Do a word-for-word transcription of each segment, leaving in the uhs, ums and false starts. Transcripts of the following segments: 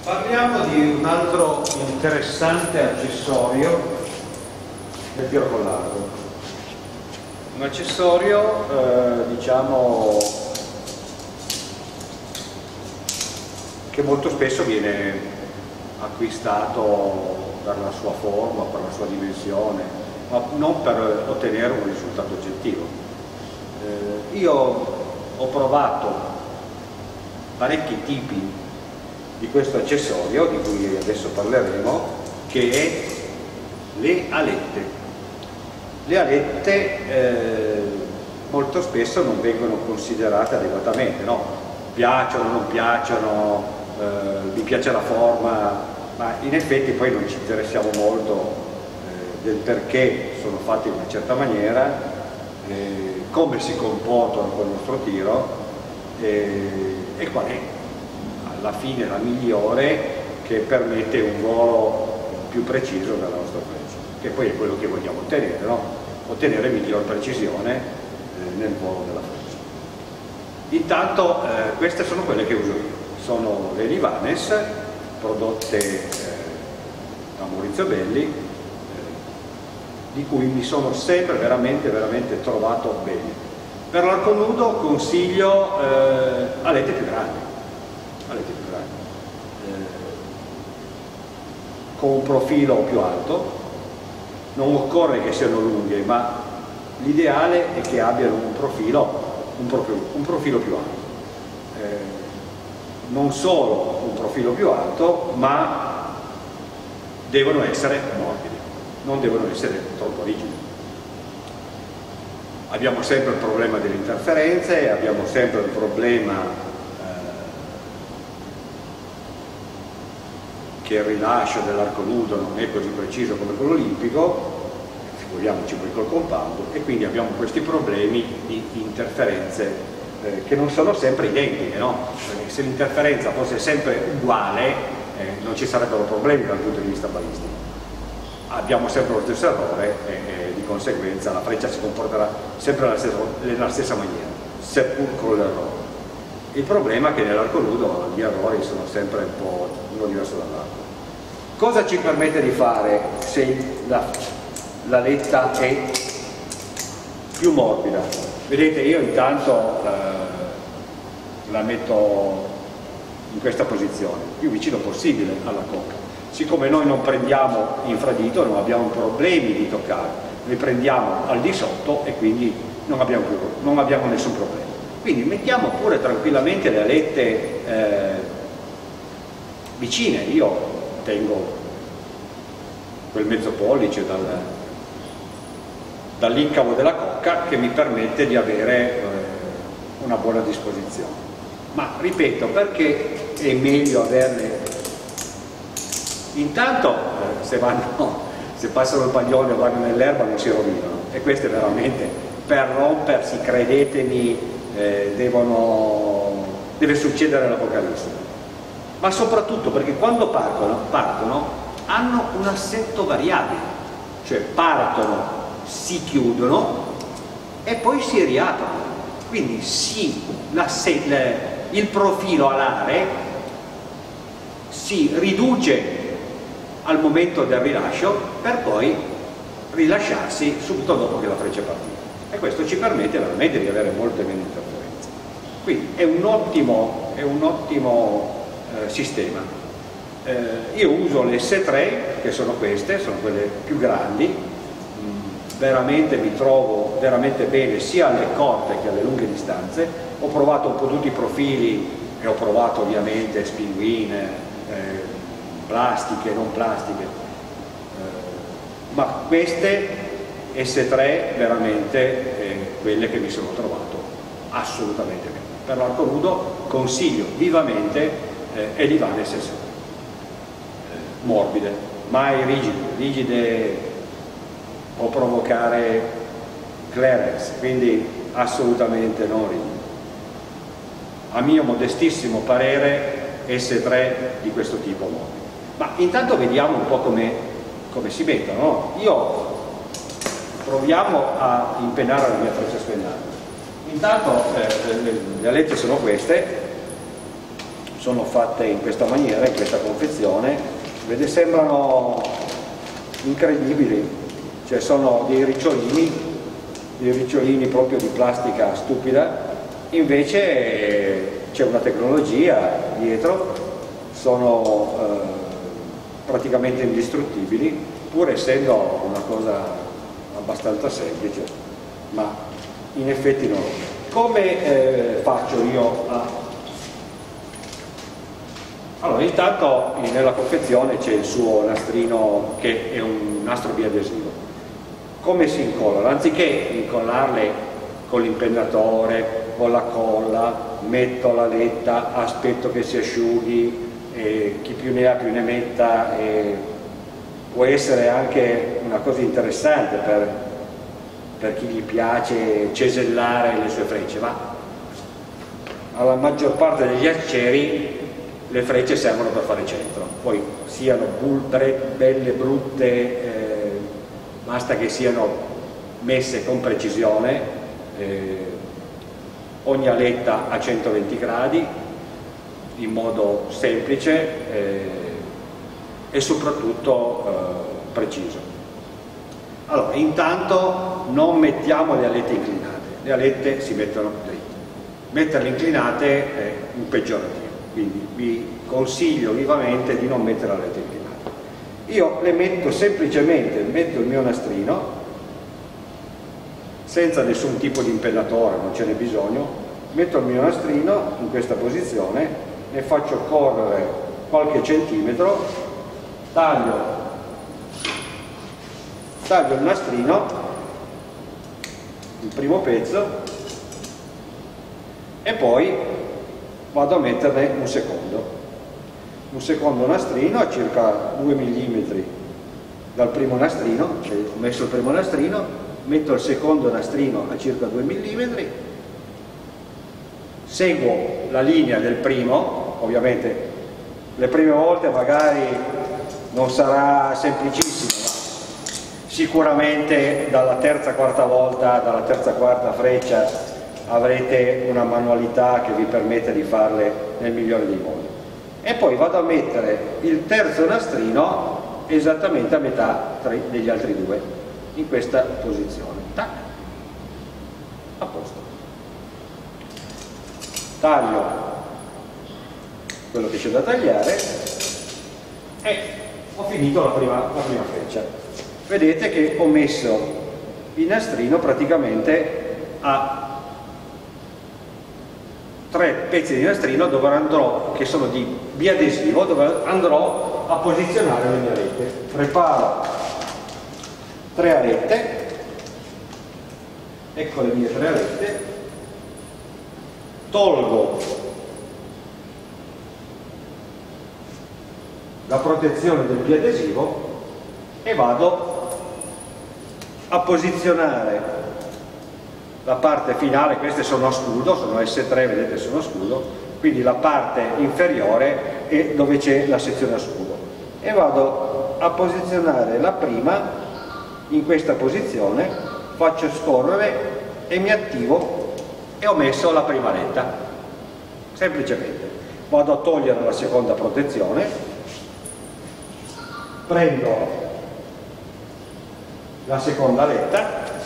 Parliamo di un altro interessante accessorio del tiro con l'arco. Un accessorio, eh, diciamo, che molto spesso viene acquistato per la sua forma, per la sua dimensione, ma non per ottenere un risultato oggettivo. Eh, io ho provato parecchi tipi di questo accessorio, di cui adesso parleremo, che è le alette. Le alette eh, molto spesso non vengono considerate adeguatamente, no? Piacciono, non piacciono, eh, mi piace la forma, ma in effetti poi non ci interessiamo molto eh, del perché sono fatte in una certa maniera, eh, come si comportano con il nostro tiro eh, e qual è alla fine la migliore che permette un volo più preciso della nostra freccia, che poi è quello che vogliamo ottenere, no? Ottenere miglior precisione eh, nel volo della freccia. Intanto eh, queste sono quelle che uso io, sono le Livanes prodotte eh, da Maurizio Belli, eh, di cui mi sono sempre veramente veramente trovato bene. Per l'arco nudo consiglio eh, alette più grandi, alette più grandi, eh, con un profilo più alto. Non occorre che siano lunghe, ma l'ideale è che abbiano un profilo, un profilo, un profilo più alto. Eh, non solo un profilo più alto, ma devono essere morbidi, non devono essere troppo rigidi. Abbiamo sempre il problema delle interferenze, abbiamo sempre il problema che il rilascio dell'arco nudo non è così preciso come quello olimpico, figuriamoci poi col compound, e quindi abbiamo questi problemi di interferenze eh, che non sono sempre identiche, no? Perché se l'interferenza fosse sempre uguale eh, non ci sarebbero problemi dal punto di vista balistico. Abbiamo sempre lo stesso errore e, e di conseguenza la freccia si comporterà sempre nella stessa, nella stessa maniera, seppur con l'errore. Il problema è che nell'arco nudo gli errori sono sempre un po' uno diverso dall'altro. Cosa ci permette di fare se la, la letta è più morbida? Vedete, io intanto eh, la metto in questa posizione, più vicino possibile alla cocca. Siccome noi non prendiamo infradito, non abbiamo problemi di toccare, noi prendiamo al di sotto e quindi non abbiamo, più, non abbiamo nessun problema. Quindi mettiamo pure tranquillamente le alette eh, vicine. Io tengo quel mezzo pollice dal, dall'incavo della cocca che mi permette di avere eh, una buona disposizione. Ma ripeto, perché è meglio averle? Intanto eh, se, vanno, se passano il paglione o vanno nell'erba non si rovinano, e queste veramente per rompersi, credetemi, eh, devono, deve succedere l'apocalisse. Ma soprattutto perché quando partono, partono hanno un assetto variabile, cioè partono, si chiudono e poi si riaprono, quindi si, la, le, il profilo alare si riduce al momento del rilascio per poi rilasciarsi subito dopo che la freccia è partita, e questo ci permette veramente di avere molte meno interferenze. Quindi è un ottimo, è un ottimo eh, sistema. Eh, io uso le S tre, che sono queste, sono quelle più grandi, mm, veramente mi trovo veramente bene sia alle corte che alle lunghe distanze. Ho provato un po' tutti i profili e ho provato ovviamente spinguine, eh, plastiche, non plastiche, eh, ma queste S tre veramente eh, quelle che mi sono trovato assolutamente bene. Per l'arco nudo consiglio vivamente eh, e Livanes S tre, eh, morbide, mai rigide, rigide può provocare clearance, quindi assolutamente non rigide. A mio modestissimo parere S tre di questo tipo morbido. Ma intanto vediamo un po' come, come si mettono, no? Io proviamo a impennare la mia freccia spennata. Intanto eh, le, le alette sono queste, sono fatte in questa maniera, in questa confezione, vede, sembrano incredibili, cioè sono dei ricciolini, dei ricciolini proprio di plastica stupida, invece c'è una tecnologia dietro, sono eh, praticamente indistruttibili, pur essendo una cosa abbastanza semplice, ma in effetti no. Come eh, faccio io a... Allora, intanto nella confezione c'è il suo nastrino che è un nastro biadesivo. Come si incollano? Anziché incollarle con l'impennatore, con la colla, metto la letta, aspetto che si asciughi, e chi più ne ha più ne metta, e può essere anche una cosa interessante per, per chi gli piace cesellare le sue frecce, ma alla maggior parte degli arcieri le frecce servono per fare centro, poi siano belle, brutte, eh, basta che siano messe con precisione, eh, ogni aletta a centoventi gradi, in modo semplice eh, e soprattutto eh, preciso. Allora, intanto non mettiamo le alette inclinate, le alette si mettono dritte. Metterle inclinate è un peggiorativo, quindi vi consiglio vivamente di non mettere le alette inclinate. Io le metto semplicemente, metto il mio nastrino, senza nessun tipo di impennatore, non ce n'è bisogno, metto il mio nastrino in questa posizione, ne faccio correre qualche centimetro, taglio, taglio il nastrino, il primo pezzo, e poi vado a metterne un secondo, un secondo nastrino a circa due millimetri dal primo nastrino, cioè ho messo il primo nastrino, metto il secondo nastrino a circa due millimetri, seguo la linea del primo. Ovviamente le prime volte magari non sarà semplicissimo, ma sicuramente dalla terza quarta volta, dalla terza quarta freccia avrete una manualità che vi permette di farle nel migliore dei modi. E poi vado a mettere il terzo nastrino esattamente a metà degli altri due, in questa posizione. Tac, a posto. Taglio quello che c'è da tagliare e ho finito la prima, la prima freccia. Vedete che ho messo il nastrino praticamente a tre pezzi di nastrino dove andrò, che sono di biadesivo, dove andrò a posizionare le mie alette. Preparo tre alette, ecco le mie tre alette, tolgo la protezione del biadesivo e vado a posizionare la parte finale. Queste sono a scudo, sono S tre, vedete, sono a scudo, quindi la parte inferiore è dove c'è la sezione a scudo, e vado a posizionare la prima in questa posizione, faccio scorrere e mi attivo e ho messo la prima letta, semplicemente. Vado a togliere la seconda protezione, prendo la seconda letta,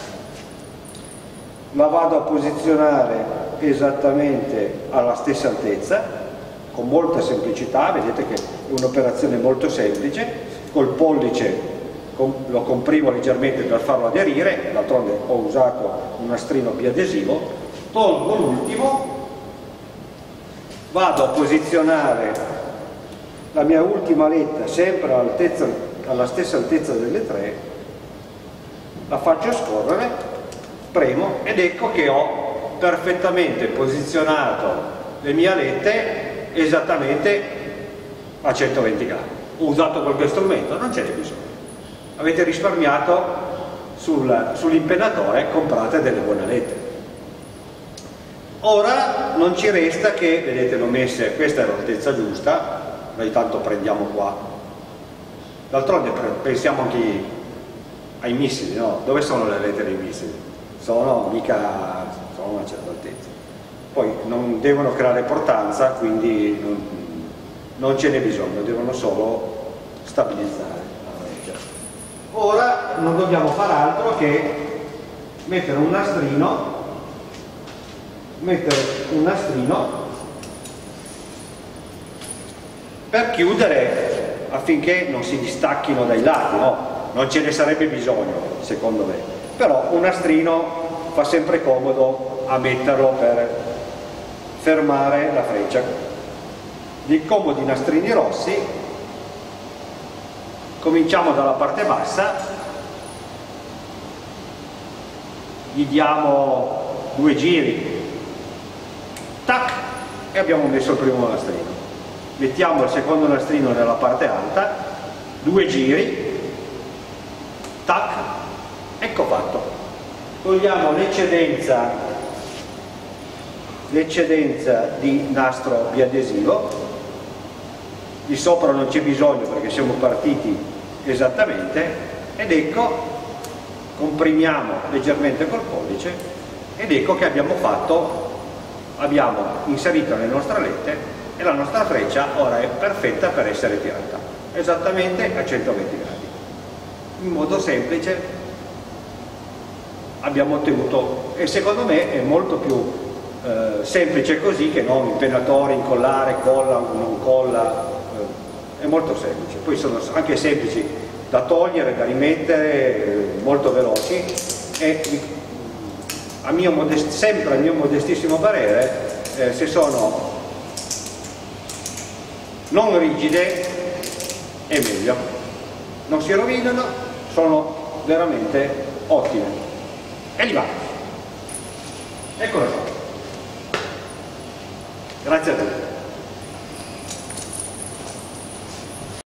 la vado a posizionare esattamente alla stessa altezza, con molta semplicità. Vedete che è un'operazione molto semplice, col pollice lo comprimo leggermente per farlo aderire, d'altronde ho usato un nastrino biadesivo, tolgo l'ultimo, vado a posizionare la mia ultima letta sempre alla stessa altezza delle tre, la faccio scorrere, premo ed ecco che ho perfettamente posizionato le mie alette esattamente a centoventi gradi. Ho usato qualche strumento, non ce n'è bisogno. Avete risparmiato sul, sull'impennatore, comprate delle buone alette. Ora non ci resta che, vedete, l'ho messe, questa è l'altezza giusta. Noi tanto prendiamo qua, d'altronde pensiamo anche ai missili, no? Dove sono le alette dei missili? Sono mica, sono a una certa altezza, poi non devono creare portanza, quindi non, non ce n'è bisogno, devono solo stabilizzare la freccia. Ora non dobbiamo fare altro che mettere un nastrino, mettere un nastrino per chiudere, affinché non si distacchino dai lati, no? Non ce ne sarebbe bisogno, secondo me, però un nastrino fa sempre comodo a metterlo per fermare la freccia. Dei comodi nastrini rossi, cominciamo dalla parte bassa, gli diamo due giri, tac, e abbiamo messo il primo nastrino. Mettiamo il secondo nastrino nella parte alta, due giri, tac, ecco fatto. Togliamo l'eccedenza l'eccedenza di nastro biadesivo, di sopra non c'è bisogno perché siamo partiti esattamente, ed ecco, comprimiamo leggermente col pollice ed ecco che abbiamo fatto, abbiamo inserito le nostre alette e la nostra freccia ora è perfetta per essere tirata esattamente a centoventi gradi. In modo semplice abbiamo ottenuto, e secondo me è molto più eh, semplice così che non impennatori, incollare, colla, non colla, eh, è molto semplice. Poi sono anche semplici da togliere, da rimettere, eh, molto veloci, e a mio modest, sempre a mio modestissimo parere, eh, se sono non rigide è meglio, non si rovinano, sono veramente ottime. E li va. Eccolo qua. Grazie a tutti.